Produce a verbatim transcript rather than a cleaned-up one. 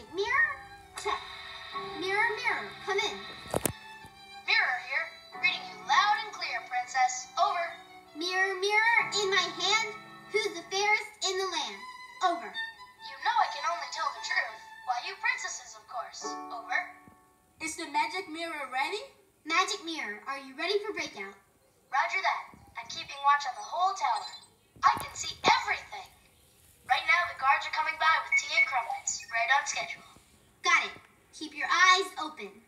magic mirror? Check. Mirror, mirror, come in. Mirror here, reading you loud and clear, Princess. Over. Mirror, mirror, in my hand, who's the fairest in the land? Over. You know I can only tell the truth. Why, you princesses, of course. Over. Is the magic mirror ready? Magic mirror, are you ready for breakout? Roger that. I'm keeping watch on the whole tower. I can see everything. Right now, the guards are coming by with tea and crumpets, right on schedule. Got it. Keep your eyes open.